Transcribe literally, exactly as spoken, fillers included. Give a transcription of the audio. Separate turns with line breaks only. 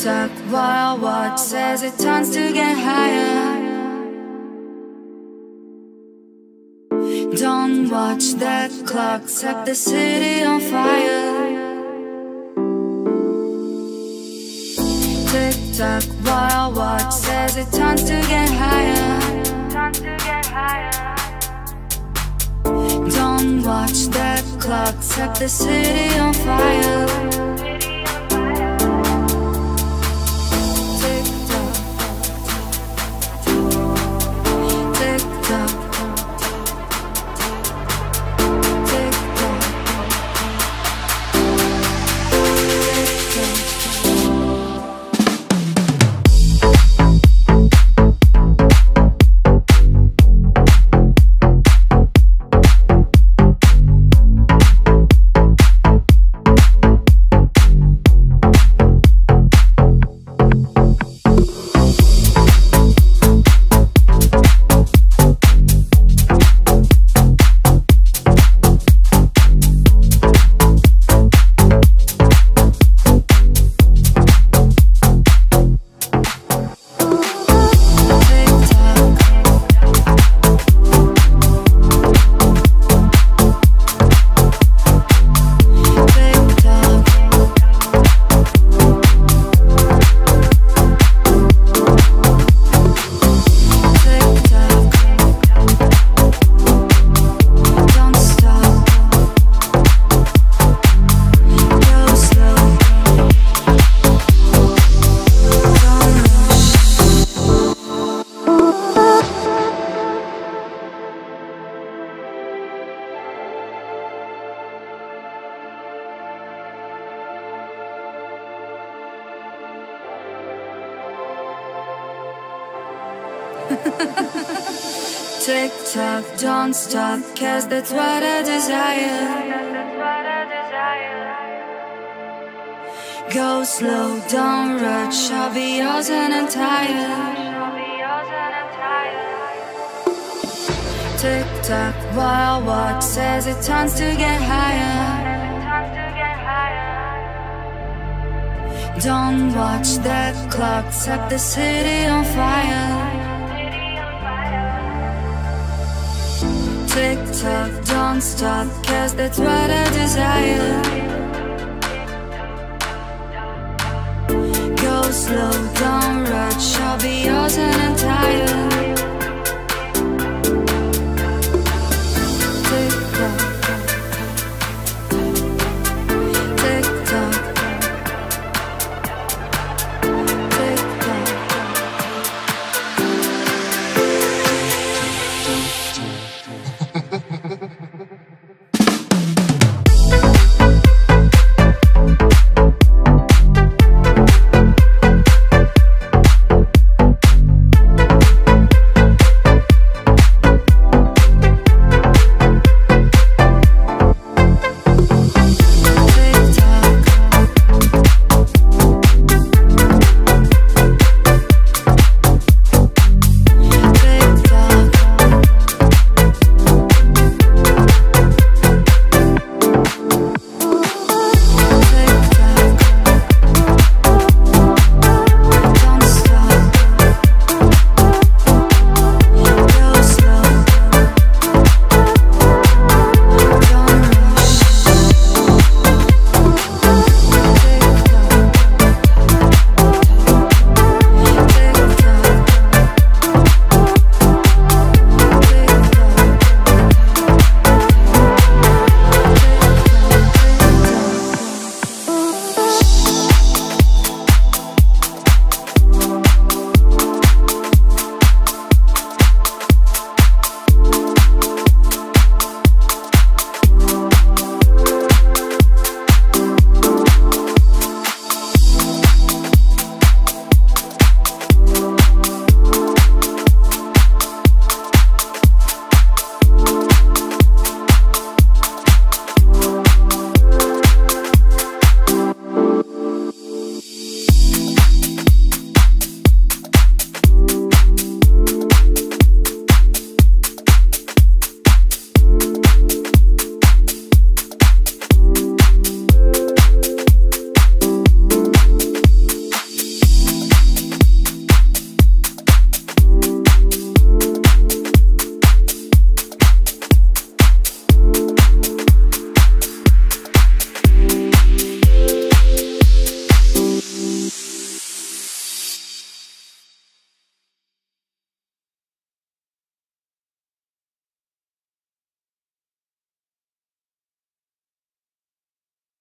tock while watch as it turns to get higher. Don't watch that clock set the city on fire. Tick tock while watch as it turns to get higher. Don't watch that clock set the city on fire. Tick tock, don't stop, cause that's what I desire. Go slow, don't rush, I'll be yours and I'm tired. Tick tock, while watch says it turns to get higher. Don't watch that clock set the city on fire. Tick tock, don't stop, cause that's what I desire.